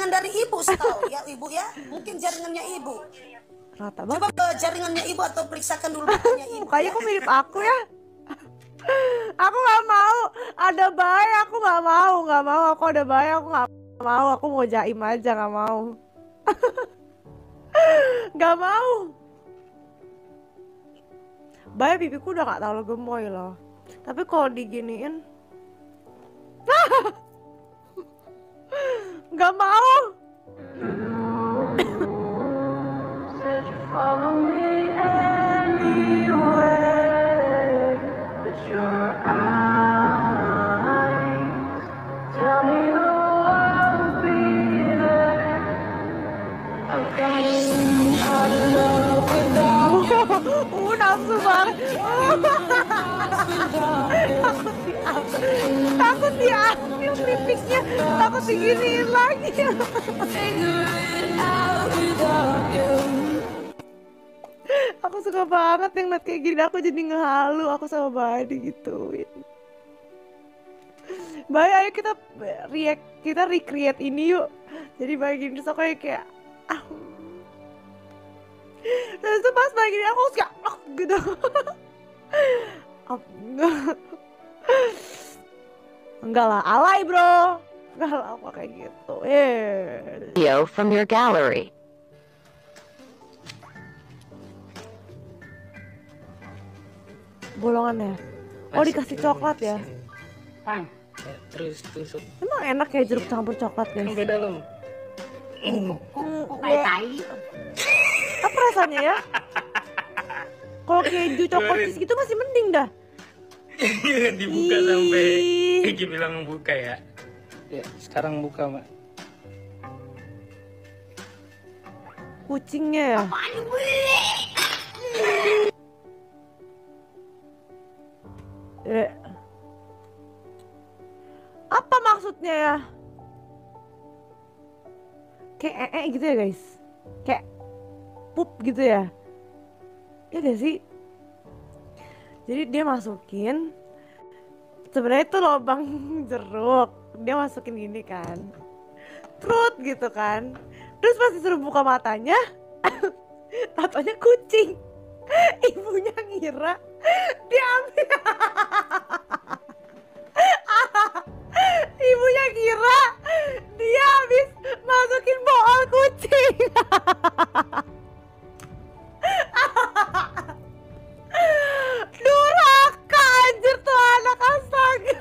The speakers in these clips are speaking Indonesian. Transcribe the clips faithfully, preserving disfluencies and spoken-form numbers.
jaringan dari ibu setahu ya ibu ya. Mungkin jaringannya ibu. Rata Coba banget. ke jaringannya ibu atau periksakan dulu mukanya ibu. Mukanya Ya. kok mirip aku ya? Aku nggak mau. Ada bayi aku nggak mau, nggak mau. Aku ada bayi aku nggak mau. Aku mau jaim aja nggak mau. Nggak mau. Bayi pipiku udah nggak terlalu gemoy loh. Tapi kalau diginiin, nggak mau. Follow me anywhere but your eyes tell me I'll be there. I've gotten out of love without you. Uh, nafsu banget. Takut diambil pipiknya, takut diginiin lagi. Figure it out without you. Aku suka banget yang liat kayak gini, aku jadi ngehalu, aku sama Badi gituin. Baik, ayo kita react, kita recreate ini yuk. Jadi baik gini, terus aku kayak ah. Terus itu pas baik gini, aku suka ah, gitu. Enggak lah, alay bro. Enggak lah, aku kayak gitu. Eh. Video from your gallery. Bolongannya. Oh, dikasih coklat ya? Pang. Ya, terus tusuk. Emang enak ya jeruk campur coklat guys? Sampai dalam. Kayak tai. Apa rasanya ya? Kalau keju coklat cheese gitu masih mending dah. Jangan dibuka sampai Egi bilang buka ya. Ya, sekarang buka, Mak. Kucingnya ya? Eh. Apa maksudnya ya? Kayak ee -e gitu ya guys? Kayak pup gitu ya? Ya gak sih? Jadi dia masukin, sebenarnya itu lubang jeruk, dia masukin gini kan, trut gitu kan, terus pas disuruh buka matanya, tatonya kucing, ibunya ngira dia ambil, ibunya kira dia habis masukin bool kucing. Durhaka anjir tuh anak, astaga.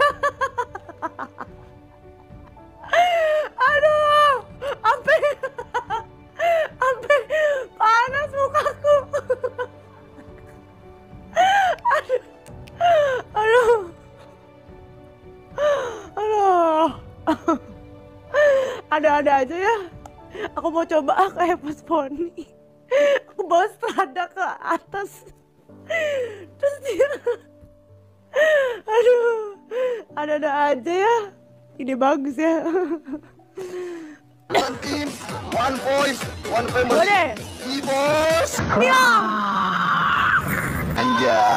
Aduh, sampai sampai panas mukaku. Aduh, aduh, aduh. Ada-ada aja ya. Aku mau coba ah kayak Mas Poni. Aku bawa strada ke atas. Terus dia, aduh, ada-ada aja ya. Ide bagus ya. One team, one voice, one family. Boleh. Di bos. Dia. Anjay.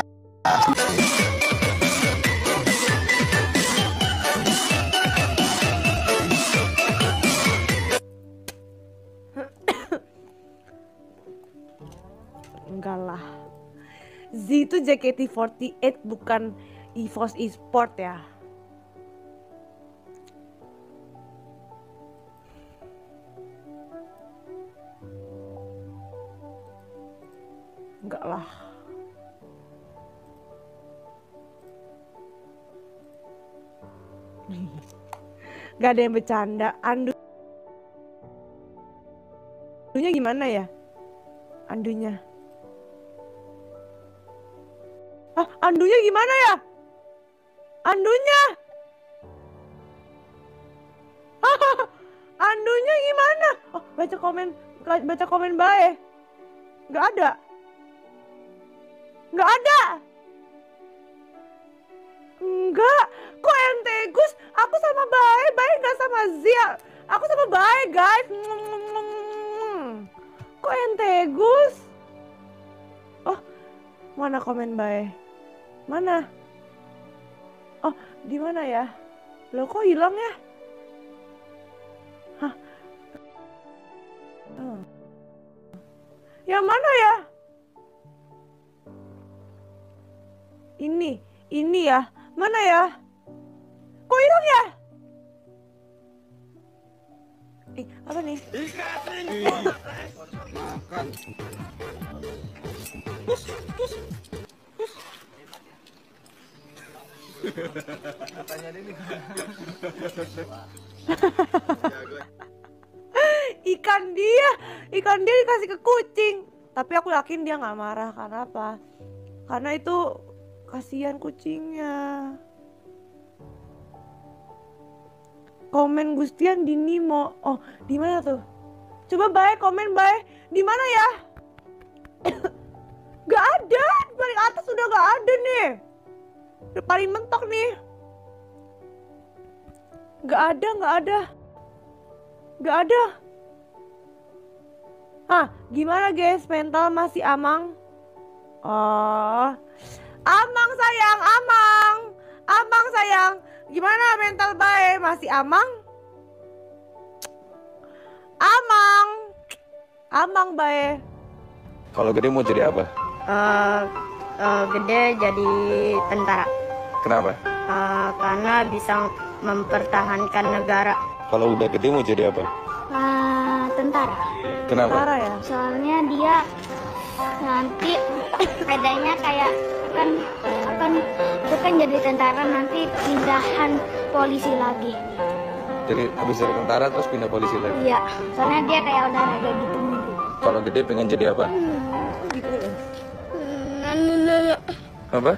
Enggak lah. Z itu J K T empat delapan bukan EVOS Esport ya. Enggak lah. Gak ada yang bercanda. Andunya gimana ya? Andunya. Ah, andunya gimana ya? Andunya. Andunya gimana? Oh, baca komen, baca komen bae. Nggak ada. Nggak ada. Enggak. Kok ente Gus? Aku sama bae, bae nggak sama Zia. Aku sama bae guys. Kok ente Gus? Oh, mana komen bae? Mana? Oh, di mana ya? Loh kok hilang ya? Hah? Yang mana ya? Ini, ini ya. Mana ya? Kok hilang ya? Ih, apa nih? Ikan dia, ikan dia dikasih ke kucing. Tapi aku yakin dia nggak marah karena apa? Karena itu kasihan kucingnya. Komen Gustian di Nimo. Oh, di mana tuh? Coba baik komen baik. Di mana ya? Gak ada. Di paling atas udah gak ada nih. Udah paling mentok nih. Gak ada, gak ada. Gak ada. Ah, gimana guys? Mental masih amang? Oh, amang sayang, amang. Amang sayang. Gimana mental bae? Masih amang? Amang. Amang bae. Kalau gede mau jadi apa? Eh, eh, gede jadi tentara. Kenapa? Eh, karena bisa mempertahankan negara. Kalau udah gede mau jadi apa? Eh, tentara. Kenapa? Tentara ya? Soalnya dia nanti adanya kayak kan kan itu kan jadi tentara nanti pindahan polisi lagi. Jadi habis dari tentara terus pindah polisi lagi. Iya, soalnya dia kayak olahraga gitu. Kalau gede pengen jadi apa? Gitu ya. Apa?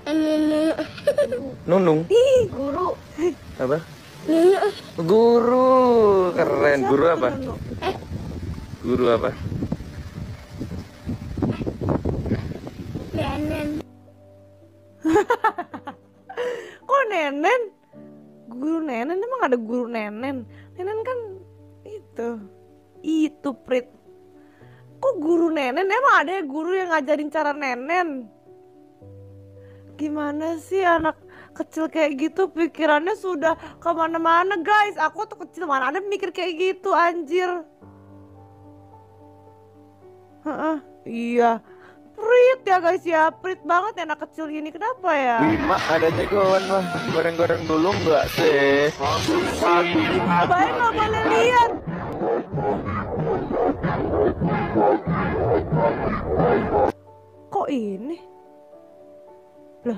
Nunung. Guru. Apa? Guru. Keren. Guru apa? Guru apa? Kok nenen? Guru nenen? Emang ada guru nenen? Nenen kan itu. Itu Prit. Kok guru nenen? Emang ada ya guru yang ngajarin cara nenen? Gimana sih anak kecil kayak gitu pikirannya sudah kemana-mana guys. Aku tuh kecil mana ada mikir kayak gitu anjir. Heeh, iya. Prit ya guys ya, prit banget ya anak kecil ini. Kenapa ya? Mak ada jagoan mah. Goreng-goreng dulu enggak sih? Baik nggak boleh lihat. Kok ini? Loh.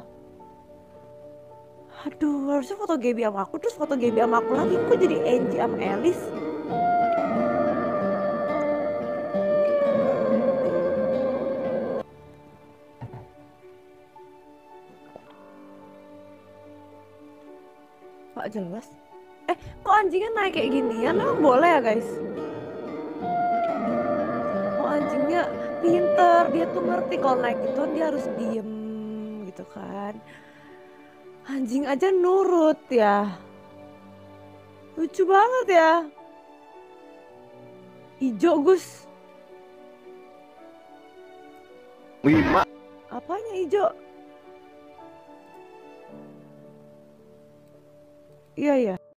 Aduh, harusnya foto Gaby sama aku terus foto Gaby sama aku lagi. Kok jadi Angie sama Alice? Gak jelas. Eh, kok anjingnya naik kayak ginian? Emang boleh ya guys? Oh, anjingnya pinter. Dia tuh ngerti kalau naik itu dia harus diem gitu kan. Anjing aja nurut ya. Lucu banget ya. Ijo Gus. Wih, mak. Apanya ijo? Iya ya.